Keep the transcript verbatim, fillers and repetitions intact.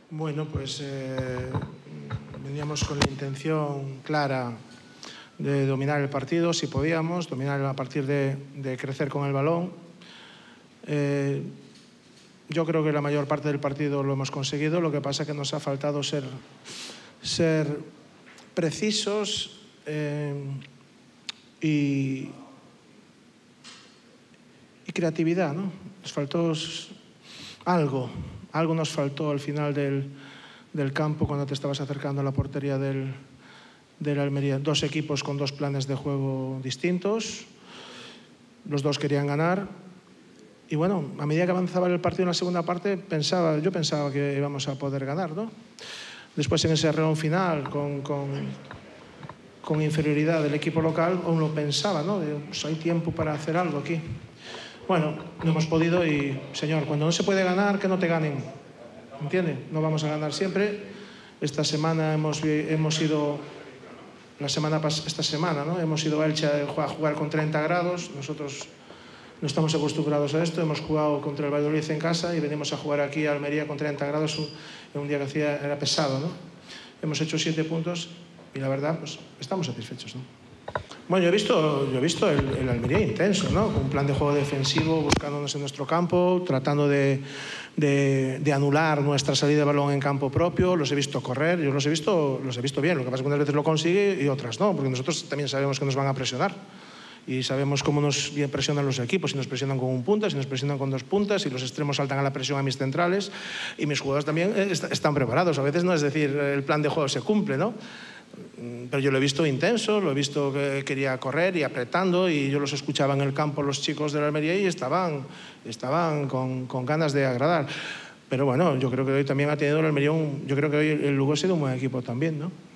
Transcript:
Bueno, pues eh, veníamos con la intención clara de dominar el partido, si podíamos, dominar a partir de, de crecer con el balón. Eh, yo creo que la mayor parte del partido lo hemos conseguido, lo que pasa es que nos ha faltado ser, ser precisos eh, y, y creatividad, ¿no? Nos faltó algo, algo nos faltó al final del, del campo cuando te estabas acercando a la portería del, del Almería. Dos equipos con dos planes de juego distintos, los dos querían ganar. Y bueno, a medida que avanzaba el partido en la segunda parte, pensaba, yo pensaba que íbamos a poder ganar, ¿no? Después en ese arreón final, con, con, con inferioridad del equipo local, aún lo pensaba, ¿no? De, pues hay tiempo para hacer algo aquí. Bueno, no hemos podido y, señor, cuando no se puede ganar, que no te ganen. ¿Entiende? No vamos a ganar siempre. Esta semana hemos, hemos ido, la semana esta semana, ¿no? Hemos ido a Elche a jugar con treinta grados. Nosotros no estamos acostumbrados a esto. Hemos jugado contra el Valladolid en casa y venimos a jugar aquí a Almería con treinta grados en un día que hacía, era pesado, ¿no? Hemos hecho siete puntos y la verdad, pues estamos satisfechos, ¿no? Bueno, yo he visto, yo he visto el, el Almería intenso, ¿no? Con un plan de juego defensivo, buscándonos en nuestro campo, tratando de, de, de anular nuestra salida de balón en campo propio. Los he visto correr, yo los he visto, los he visto bien. Lo que pasa es que unas veces lo consigue y otras no, porque nosotros también sabemos que nos van a presionar. Y sabemos cómo nos presionan los equipos, si nos presionan con un punta, si nos presionan con dos puntas, si los extremos saltan a la presión a mis centrales. Y mis jugadores también est están preparados. A veces no es decir, el plan de juego se cumple, ¿no? Pero yo lo he visto intenso, lo he visto que quería correr y apretando, y yo los escuchaba en el campo, los chicos de la Almería, y estaban, estaban con, con ganas de agradar. Pero bueno, yo creo que hoy también ha tenido el Almería un, yo creo que hoy el Lugo ha sido un buen equipo también, ¿no?